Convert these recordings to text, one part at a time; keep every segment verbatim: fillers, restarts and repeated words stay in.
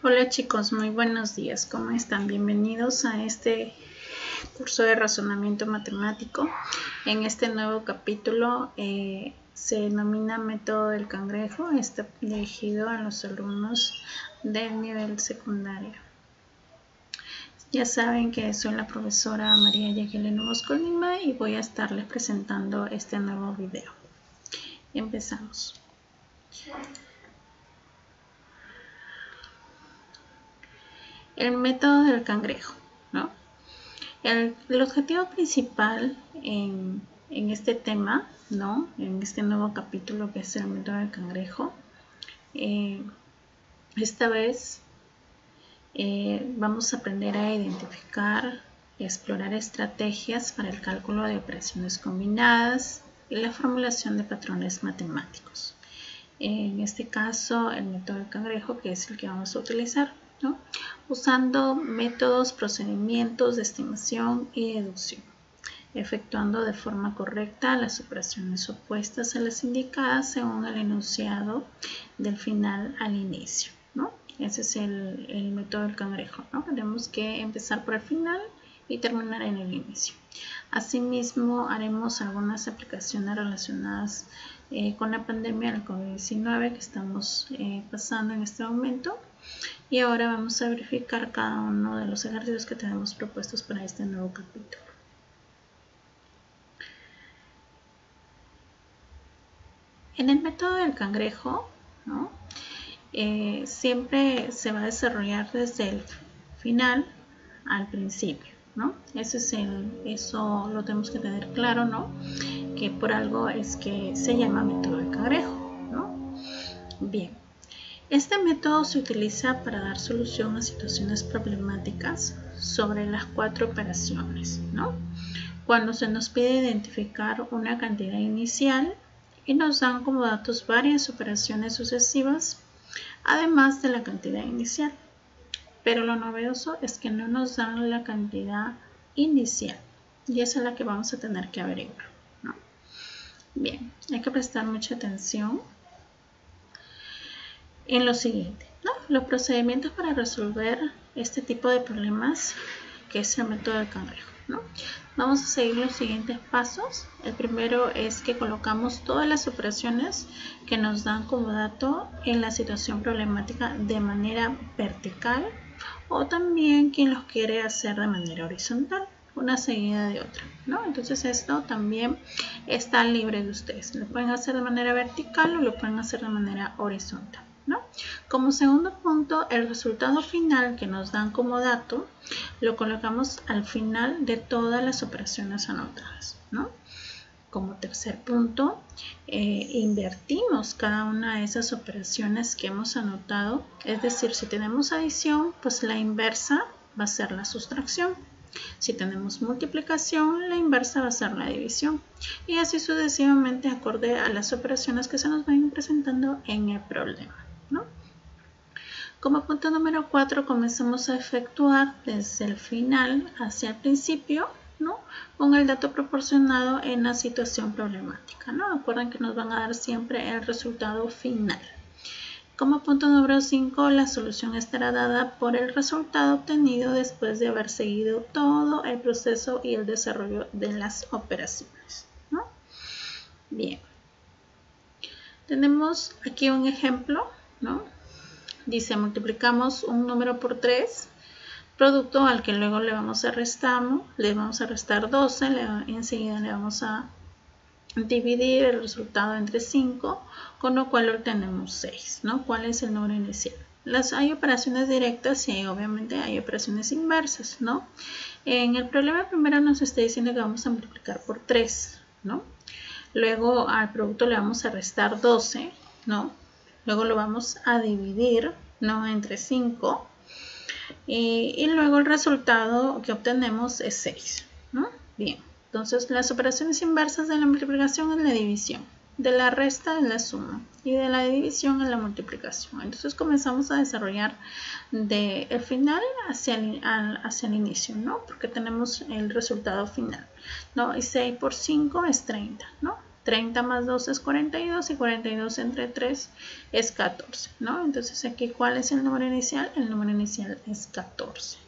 Hola chicos, muy buenos días, ¿cómo están? Bienvenidos a este curso de razonamiento matemático. En este nuevo capítulo eh, se denomina método del cangrejo, está dirigido a los alumnos del nivel secundario. Ya saben que soy la profesora María Jacqueline Bosco Lima y voy a estarles presentando este nuevo video. Empezamos. El método del cangrejo, ¿no? El, el objetivo principal en, en este tema, ¿no? En este nuevo capítulo que es el método del cangrejo, eh, esta vez eh, vamos a aprender a identificar y explorar estrategias para el cálculo de operaciones combinadas y la formulación de patrones matemáticos. En este caso, el método del cangrejo, que es el que vamos a utilizar, ¿no? Usando métodos, procedimientos de estimación y deducción, efectuando de forma correcta las operaciones opuestas a las indicadas según el enunciado del final al inicio, ¿no? Ese es el, el método del cangrejo, ¿no? Tenemos que empezar por el final y terminar en el inicio. Asimismo, haremos algunas aplicaciones relacionadas eh, con la pandemia del COVID diecinueve que estamos eh, pasando en este momento. Y ahora vamos a verificar cada uno de los ejercicios que tenemos propuestos para este nuevo capítulo. En el método del cangrejo, ¿no? eh, siempre se va a desarrollar desde el final al principio, ¿no? Ese es el, eso lo tenemos que tener claro, ¿no? Que por algo es que se llama método del cangrejo, ¿no? Bien. Este método se utiliza para dar solución a situaciones problemáticas sobre las cuatro operaciones, ¿no? Cuando se nos pide identificar una cantidad inicial y nos dan como datos varias operaciones sucesivas, además de la cantidad inicial. Pero lo novedoso es que no nos dan la cantidad inicial y esa es la que vamos a tener que averiguar, ¿no? Bien, hay que prestar mucha atención en lo siguiente, ¿no? Los procedimientos para resolver este tipo de problemas, que es el método del cangrejo, ¿no? Vamos a seguir los siguientes pasos. El primero es que colocamos todas las operaciones que nos dan como dato en la situación problemática de manera vertical, o también quien los quiere hacer de manera horizontal, una seguida de otra, ¿no? Entonces esto también está libre de ustedes. Lo pueden hacer de manera vertical o lo pueden hacer de manera horizontal, ¿no? Como segundo punto, el resultado final que nos dan como dato lo colocamos al final de todas las operaciones anotadas, ¿no? Como tercer punto, eh, invertimos cada una de esas operaciones que hemos anotado, es decir, si tenemos adición, pues la inversa va a ser la sustracción. Si tenemos multiplicación, la inversa va a ser la división. Y así sucesivamente acorde a las operaciones que se nos van presentando en el problema, ¿no? Como punto número cuatro, comenzamos a efectuar desde el final hacia el principio, ¿no? Con el dato proporcionado en la situación problemática, ¿no? Recuerden que nos van a dar siempre el resultado final. Como punto número cinco, la solución estará dada por el resultado obtenido después de haber seguido todo el proceso y el desarrollo de las operaciones, ¿no? Bien. Tenemos aquí un ejemplo, ¿no? Dice, multiplicamos un número por tres, producto al que luego le vamos a restar, le vamos a restar doce, le, enseguida le vamos a dividir el resultado entre cinco, con lo cual obtenemos seis, ¿no? ¿Cuál es el número inicial? Las, hay operaciones directas y obviamente hay operaciones inversas, ¿no? En el problema primero nos está diciendo que vamos a multiplicar por tres, ¿no? Luego al producto le vamos a restar doce, ¿no? Luego lo vamos a dividir, ¿no? Entre cinco. Y, y luego el resultado que obtenemos es seis, ¿no? Bien, entonces las operaciones inversas de la multiplicación es la división, de la resta es la suma y de la división es la multiplicación. Entonces comenzamos a desarrollar del de final hacia el, hacia el inicio, ¿no? Porque tenemos el resultado final, ¿no? Y seis por cinco es treinta, ¿no? treinta más dos es cuarenta y dos y cuarenta y dos entre tres es catorce, ¿no? Entonces aquí, ¿cuál es el número inicial? El número inicial es catorce.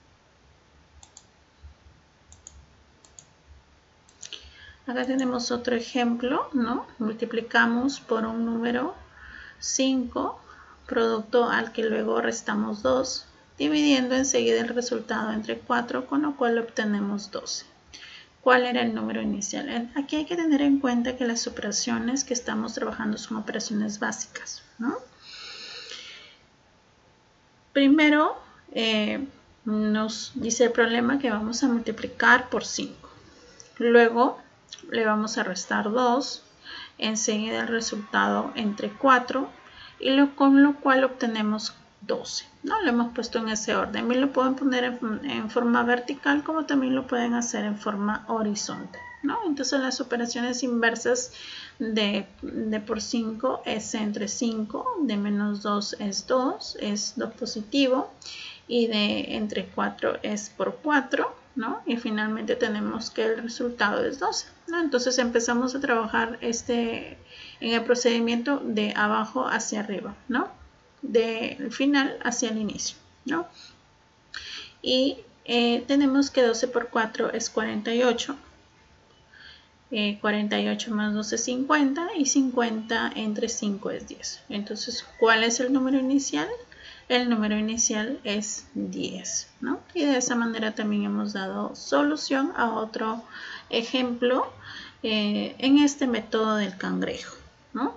Acá tenemos otro ejemplo, ¿no? Multiplicamos por un número cinco, producto al que luego restamos dos, dividiendo enseguida el resultado entre cuatro, con lo cual obtenemos doce. ¿Cuál era el número inicial? Aquí hay que tener en cuenta que las operaciones que estamos trabajando son operaciones básicas, ¿no? Primero, eh, nos dice el problema que vamos a multiplicar por cinco. Luego, le vamos a restar dos, enseguida el resultado entre cuatro, y lo, con lo cual obtenemos doce, ¿no? Lo hemos puesto en ese orden. Bien, lo pueden poner en, en forma vertical, como también lo pueden hacer en forma horizontal, ¿no? Entonces las operaciones inversas de, de por cinco es entre cinco, de menos dos es dos, es dos positivo, y de entre cuatro es por cuatro, ¿no? Y finalmente tenemos que el resultado es doce, ¿no? Entonces empezamos a trabajar este, en el procedimiento de abajo hacia arriba, ¿no? Del final hacia el inicio, ¿no? Y eh, tenemos que doce por cuatro es cuarenta y ocho. Eh, cuarenta y ocho más doce es cincuenta, y cincuenta entre cinco es diez. Entonces, ¿cuál es el número inicial? El número inicial es diez, ¿no? Y de esa manera también hemos dado solución a otro ejemplo eh, en este método del cangrejo, ¿no?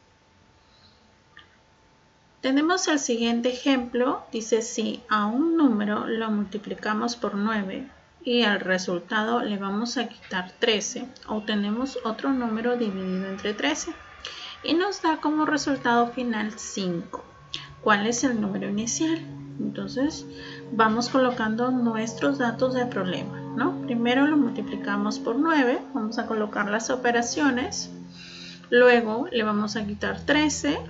Tenemos el siguiente ejemplo. Dice, si a un número lo multiplicamos por nueve y al resultado le vamos a quitar trece, obtenemos otro número dividido entre trece y nos da como resultado final cinco. ¿Cuál es el número inicial? Entonces vamos colocando nuestros datos del problema, ¿no? Primero lo multiplicamos por nueve, vamos a colocar las operaciones, luego le vamos a quitar trece,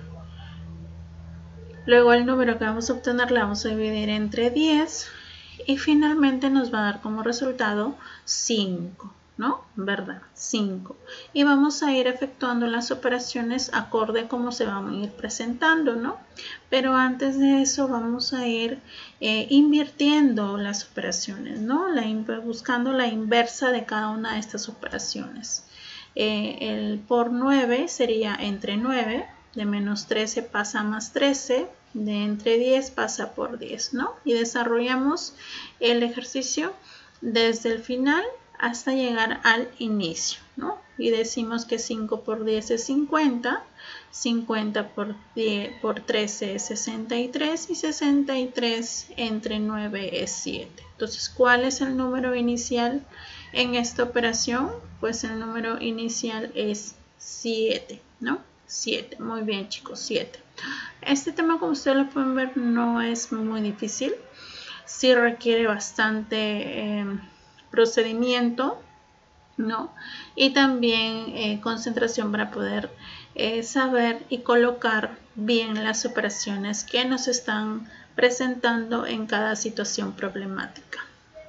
luego el número que vamos a obtener le vamos a dividir entre diez y finalmente nos va a dar como resultado cinco, ¿no? ¿Verdad? cinco. Y vamos a ir efectuando las operaciones acorde a cómo se van a ir presentando, ¿no? Pero antes de eso vamos a ir eh, invirtiendo las operaciones, ¿no? La, buscando la inversa de cada una de estas operaciones. Eh, el por nueve sería entre nueve, de menos trece pasa a más trece, de entre diez pasa por diez, ¿no? Y desarrollamos el ejercicio desde el final hasta llegar al inicio, ¿no? Y decimos que cinco por diez es cincuenta, cincuenta por, diez, por trece es sesenta y tres y sesenta y tres entre nueve es siete. Entonces, ¿cuál es el número inicial en esta operación? Pues el número inicial es siete, ¿no? siete. Muy bien, chicos, siete. Este tema, como ustedes lo pueden ver, no es muy difícil. Sí requiere bastante eh, procedimiento, ¿no? Y también eh, concentración para poder eh, saber y colocar bien las operaciones que nos están presentando en cada situación problemática.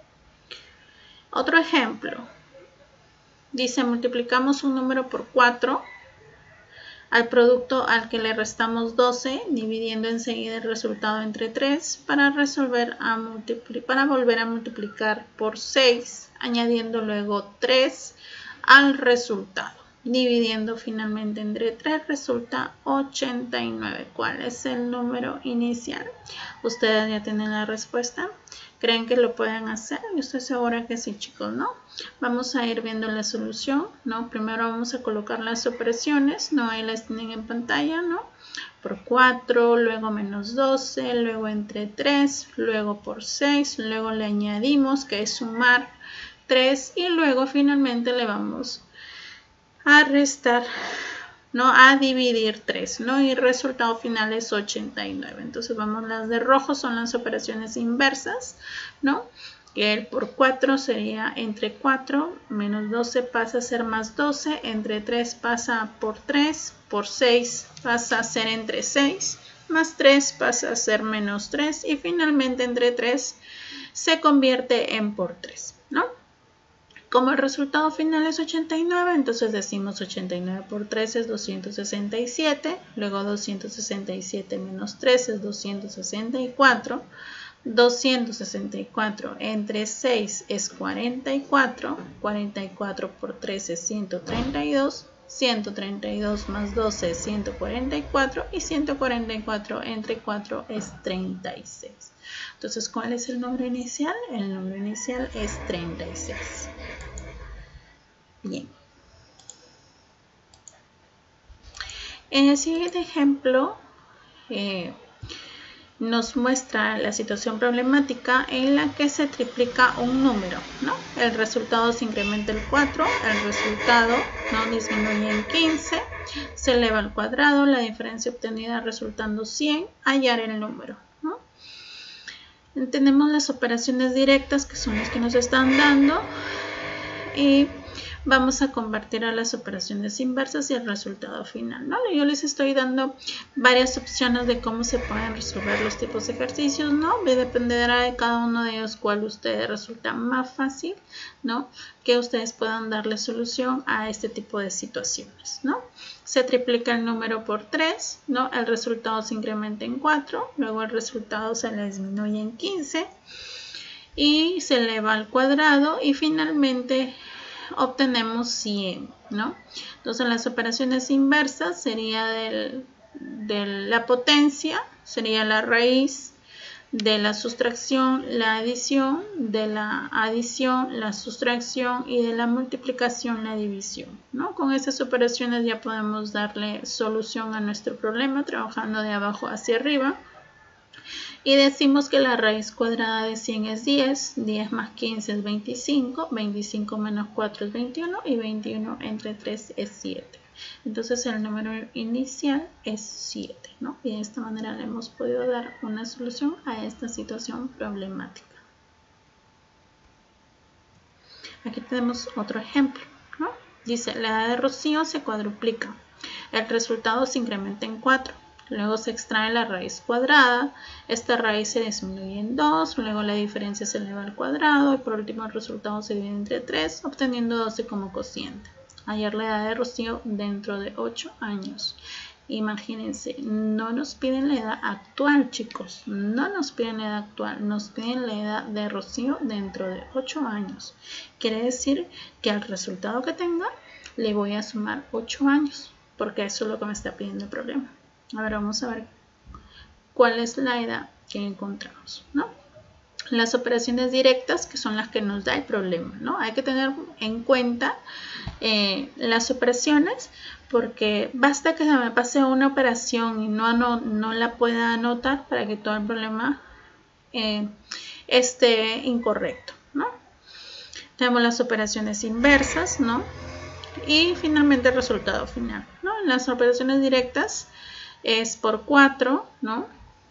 Otro ejemplo. Dice, multiplicamos un número por cuatro. Al producto al que le restamos doce, dividiendo enseguida el resultado entre tres, para, resolver a para volver a multiplicar por seis, añadiendo luego tres al resultado. Dividiendo finalmente entre tres resulta ochenta y nueve. ¿Cuál es el número inicial? Ustedes ya tienen la respuesta. ¿Creen que lo pueden hacer? Yo estoy segura que sí, chicos, ¿no? Vamos a ir viendo la solución, ¿no? Primero vamos a colocar las operaciones, ¿no? Ahí las tienen en pantalla, ¿no? Por cuatro, luego menos doce, luego entre tres, luego por seis, luego le añadimos, que es sumar tres, y luego finalmente le vamos a restar, ¿no? A dividir tres, ¿no? Y el resultado final es ochenta y nueve. Entonces vamos, las de rojo son las operaciones inversas, ¿no? Que el por cuatro sería entre cuatro, menos doce pasa a ser más doce, entre tres pasa por tres, por seis pasa a ser entre seis, más tres pasa a ser menos tres, y finalmente entre tres se convierte en por tres, ¿no? Como el resultado final es ochenta y nueve, entonces decimos ochenta y nueve por tres es doscientos sesenta y siete, luego doscientos sesenta y siete menos tres es doscientos sesenta y cuatro, doscientos sesenta y cuatro entre seis es cuarenta y cuatro, cuarenta y cuatro por tres es ciento treinta y dos, ciento treinta y dos más doce es ciento cuarenta y cuatro y ciento cuarenta y cuatro entre cuatro es treinta y seis. Entonces, ¿cuál es el número inicial? El número inicial es treinta y seis. Bien. En el siguiente ejemplo eh, nos muestra la situación problemática en la que se triplica un número, ¿no? El resultado se incrementa el cuatro, el resultado no disminuye en quince, se eleva al cuadrado, la diferencia obtenida resultando cien, hallar el número, ¿no? Tenemos las operaciones directas que son las que nos están dando y vamos a convertir a las operaciones inversas y el resultado final, ¿no? Yo les estoy dando varias opciones de cómo se pueden resolver los tipos de ejercicios, ¿no? Dependerá de cada uno de ellos cuál ustedes resulta más fácil, ¿no? Que ustedes puedan darle solución a este tipo de situaciones, ¿no? Se triplica el número por tres, ¿no? El resultado se incrementa en cuatro, luego el resultado se le disminuye en quince y se eleva al cuadrado y finalmente obtenemos cien, ¿no? Entonces las operaciones inversas sería del, de la potencia, sería la raíz de la sustracción, la adición, de la adición, la sustracción y de la multiplicación, la división, ¿no? Con estas operaciones ya podemos darle solución a nuestro problema trabajando de abajo hacia arriba. Y decimos que la raíz cuadrada de cien es diez, diez más quince es veinticinco, veinticinco menos cuatro es veintiuno y veintiuno entre tres es siete. Entonces el número inicial es siete, ¿no? Y de esta manera le hemos podido dar una solución a esta situación problemática. Aquí tenemos otro ejemplo, ¿no? Dice, la edad de Rocío se cuadruplica. El resultado se incrementa en cuatro. Luego se extrae la raíz cuadrada, esta raíz se disminuye en dos, luego la diferencia se eleva al cuadrado y por último el resultado se divide entre tres, obteniendo doce como cociente. Hallar la edad de Rocío dentro de ocho años. Imagínense, no nos piden la edad actual, chicos, no nos piden la edad actual, nos piden la edad de Rocío dentro de ocho años. Quiere decir que al resultado que tenga le voy a sumar ocho años, porque eso es lo que me está pidiendo el problema. A ver, vamos a ver cuál es la edad que encontramos, ¿no? Las operaciones directas, que son las que nos da el problema, ¿no? Hay que tener en cuenta eh, las operaciones, porque basta que se me pase una operación y no, no, no la pueda anotar para que todo el problema eh, esté incorrecto, ¿no? Tenemos las operaciones inversas, ¿no? Y finalmente el resultado final, ¿no? Las operaciones directas es por cuatro, ¿no?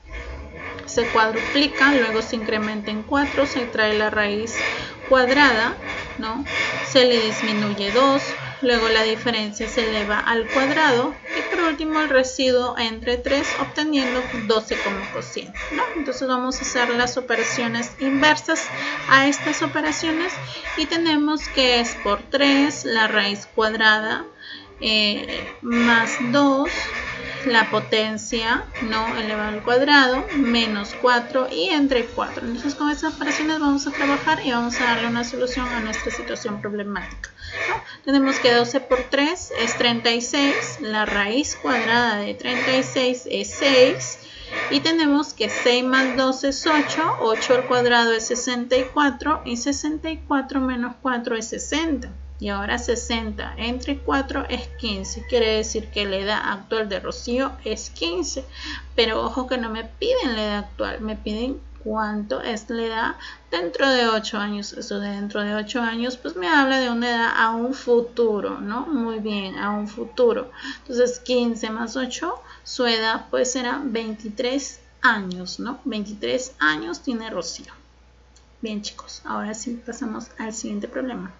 Se cuadruplica, luego se incrementa en cuatro, se trae la raíz cuadrada, ¿no? Se le disminuye dos, luego la diferencia se eleva al cuadrado y por último el residuo entre tres, obteniendo doce como cociente, ¿no? Entonces vamos a hacer las operaciones inversas a estas operaciones y tenemos que es por tres, la raíz cuadrada eh, más dos, la potencia, ¿no? Elevado al cuadrado, menos cuatro y entre cuatro. Entonces con estas operaciones vamos a trabajar y vamos a darle una solución a nuestra situación problemática, ¿no? Tenemos que doce por tres es treinta y seis, la raíz cuadrada de treinta y seis es seis y tenemos que seis más dos es ocho, ocho al cuadrado es sesenta y cuatro y sesenta y cuatro menos cuatro es sesenta. Y ahora sesenta entre cuatro es quince. Quiere decir que la edad actual de Rocío es quince. Pero ojo que no me piden la edad actual. Me piden cuánto es la edad dentro de ocho años. Eso de dentro de ocho años pues me habla de una edad a un futuro, ¿no? Muy bien, a un futuro. Entonces quince más ocho, su edad pues será veintitrés años, ¿no? veintitrés años tiene Rocío. Bien, chicos, ahora sí pasamos al siguiente problema.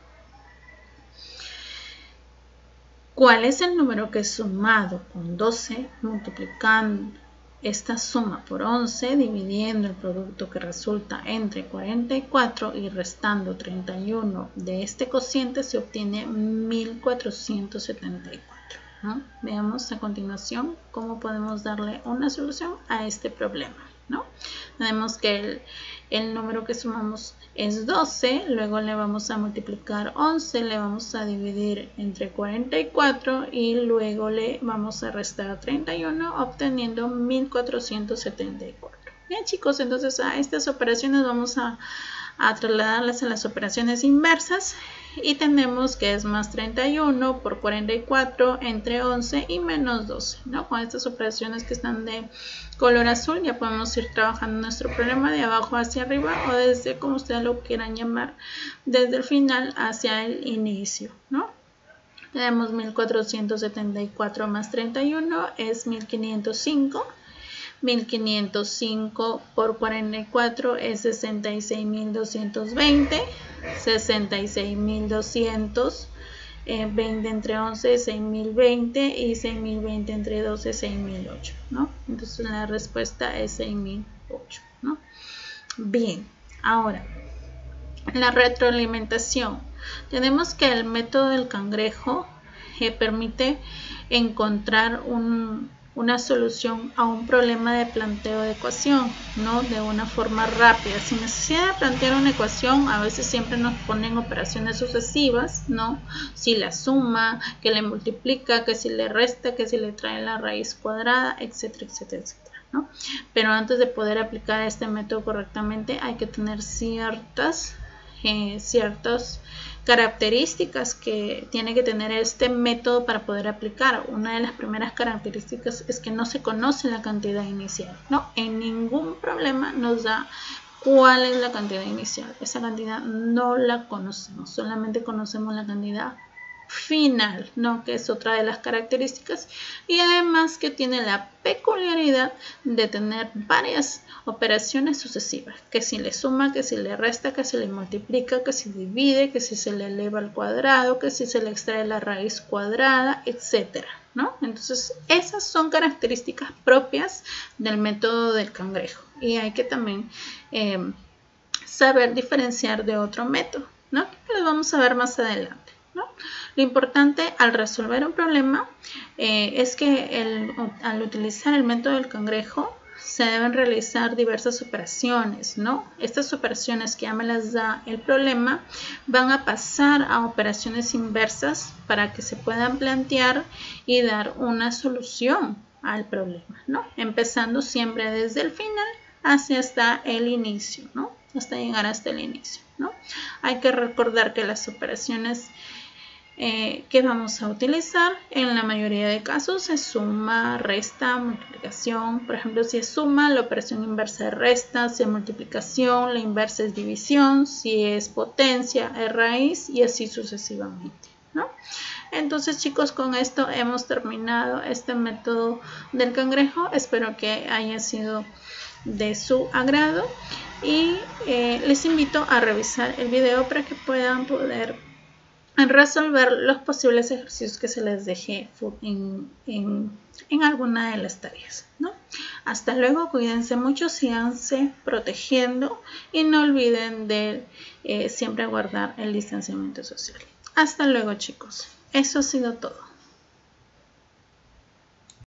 ¿Cuál es el número que sumado con doce multiplicando esta suma por once dividiendo el producto que resulta entre cuarenta y cuatro y restando treinta y uno de este cociente se obtiene mil cuatrocientos setenta y cuatro, ¿no? Veamos a continuación cómo podemos darle una solución a este problema, ¿no? Tenemos que el, el número que sumamos es doce, luego le vamos a multiplicar once, le vamos a dividir entre cuarenta y cuatro y luego le vamos a restar treinta y uno obteniendo mil cuatrocientos setenta y cuatro. Bien chicos, entonces a estas operaciones vamos a, a trasladarlas a las operaciones inversas y tenemos que es más treinta y uno por cuarenta y cuatro entre once y menos doce, ¿no? Con estas operaciones que están de color azul ya podemos ir trabajando nuestro problema de abajo hacia arriba o desde, como ustedes lo quieran llamar, desde el final hacia el inicio, ¿no? Tenemos mil cuatrocientos setenta y cuatro más treinta y uno es mil quinientos cinco. mil quinientos cinco por cuarenta y cuatro es sesenta y seis mil doscientos veinte. sesenta y seis mil doscientos eh, veinte entre once es seis mil veinte y seis mil veinte entre doce es seis mil ocho, ¿no? Entonces la respuesta es seis mil ocho, ¿no? Bien, ahora la retroalimentación. Tenemos que el método del cangrejo eh, permite encontrar un una solución a un problema de planteo de ecuación, ¿no? De una forma rápida, sin necesidad de plantear una ecuación. A veces siempre nos ponen operaciones sucesivas, ¿no? Si la suma, que le multiplica, que si le resta, que si le trae la raíz cuadrada, etcétera, etcétera, etcétera, ¿no? Pero antes de poder aplicar este método correctamente hay que tener ciertas Eh, ciertas características que tiene que tener este método para poder aplicar. Una de las primeras características es que no se conoce la cantidad inicial, ¿no? En ningún problema nos da cuál es la cantidad inicial. Esa cantidad no la conocemos, solamente conocemos la cantidad final, ¿no? Que es otra de las características, y además que tiene la peculiaridad de tener varias operaciones sucesivas, que si le suma, que si le resta, que si le multiplica, que si divide, que si se le eleva al cuadrado, que si se le extrae la raíz cuadrada, etcétera, ¿no? Entonces esas son características propias del método del cangrejo y hay que también eh, saber diferenciar de otro método, ¿no? Que lo vamos a ver más adelante, ¿no? Lo importante al resolver un problema eh, es que el, al utilizar el método del cangrejo se deben realizar diversas operaciones, ¿no? Estas operaciones que ya me las da el problema van a pasar a operaciones inversas para que se puedan plantear y dar una solución al problema, ¿no? Empezando siempre desde el final hacia hasta el inicio, ¿no? Hasta llegar hasta el inicio, ¿no? Hay que recordar que las operaciones Eh, que vamos a utilizar en la mayoría de casos es suma, resta, multiplicación. Por ejemplo, si es suma, la operación inversa es resta; si es multiplicación, la inversa es división; si es potencia, es raíz, y así sucesivamente, ¿no? Entonces chicos, con esto hemos terminado este método del cangrejo. Espero que haya sido de su agrado y eh, les invito a revisar el video para que puedan poder resolver los posibles ejercicios que se les deje en, en, en alguna de las tareas, ¿no? Hasta luego, cuídense mucho, síganse protegiendo y no olviden de eh, siempre guardar el distanciamiento social. Hasta luego chicos, eso ha sido todo.